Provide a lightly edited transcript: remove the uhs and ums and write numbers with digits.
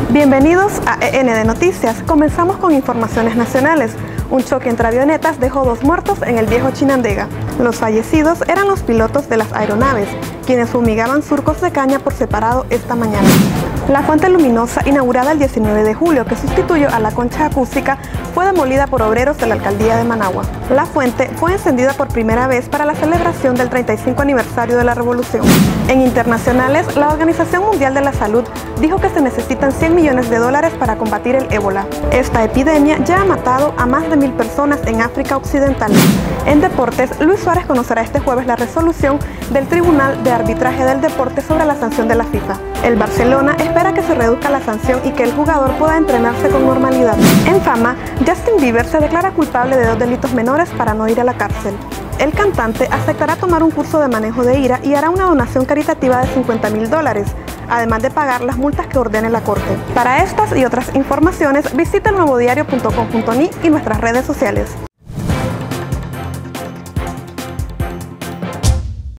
Bienvenidos a END Noticias. Comenzamos con informaciones nacionales. Un choque entre avionetas dejó 2 muertos en el viejo Chinandega. Los fallecidos eran los pilotos de las aeronaves, quienes fumigaban surcos de caña por separado esta mañana. La fuente luminosa, inaugurada el 19 de julio, que sustituyó a la concha acústica, fue demolida por obreros de la alcaldía de Managua. La fuente fue encendida por primera vez para la celebración del 35 aniversario de la Revolución. En internacionales, la Organización Mundial de la Salud dijo que se necesitan $100 millones para combatir el ébola. Esta epidemia ya ha matado a más de 1000 personas en África Occidental. En deportes, Luis Suárez conocerá este jueves la resolución del Tribunal de Arbitraje del Deporte sobre la sanción de la FIFA. El Barcelona espera que se reduzca la sanción y que el jugador pueda entrenarse con normalidad. En fama, Justin Bieber se declara culpable de 2 delitos menores para no ir a la cárcel. El cantante aceptará tomar un curso de manejo de ira y hará una donación caritativa de $50.000, además de pagar las multas que ordene la Corte. Para estas y otras informaciones, visita elnuevodiario.com.ni y nuestras redes sociales.